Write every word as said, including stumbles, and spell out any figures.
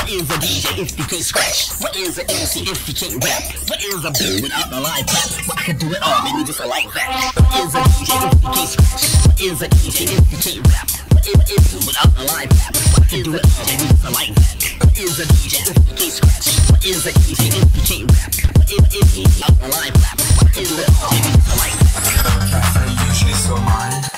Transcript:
What is a D J if you can't scratch? What is an M C if you can't rap? What is a beat without the live clap? Well, I can do it all, maybe just a like that. What is a D J if you can't scratch? What is a D J if you can't rap? What is it without the live clap? Well, I can do it all, maybe just a like that. What is a D J if you can't scratch? What is a D J if you can't rap? What is it without the live clap? What is it all, maybe just a like that. Cafe usually so mine.